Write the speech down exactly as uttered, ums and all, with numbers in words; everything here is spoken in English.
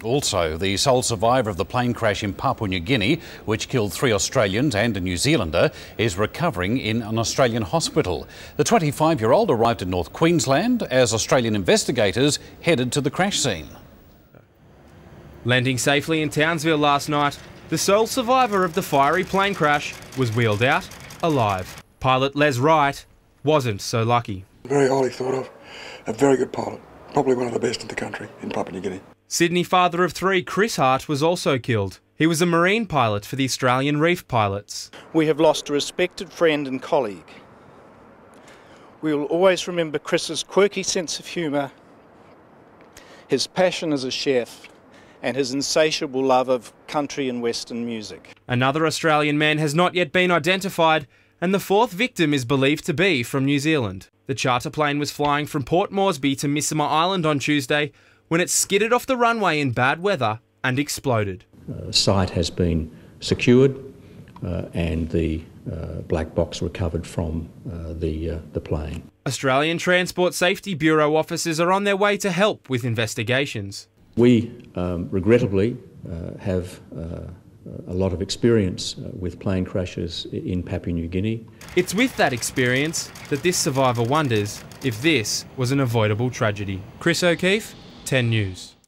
Also, the sole survivor of the plane crash in Papua New Guinea, which killed three Australians and a New Zealander, is recovering in an Australian hospital. The twenty-five-year-old arrived in North Queensland as Australian investigators headed to the crash scene. Landing safely in Townsville last night, the sole survivor of the fiery plane crash was wheeled out alive. Pilot Les Wright wasn't so lucky. Very highly thought of, a very good pilot, probably one of the best in the country in Papua New Guinea. Sydney father of three Chris Hart was also killed. He was a marine pilot for the Australian Reef Pilots. We have lost a respected friend and colleague. We will always remember Chris's quirky sense of humour, his passion as a chef, and his insatiable love of country and Western music. Another Australian man has not yet been identified, and the fourth victim is believed to be from New Zealand. The charter plane was flying from Port Moresby to Midsummer Island on Tuesday when it skidded off the runway in bad weather and exploded. Uh, site has been secured uh, and the uh, black box recovered from uh, the, uh, the plane. Australian Transport Safety Bureau officers are on their way to help with investigations. We, um, regrettably, uh, have uh, a lot of experience uh, with plane crashes in Papua New Guinea. It's with that experience that this survivor wonders if this was an avoidable tragedy. Chris O'Keefe, ten News.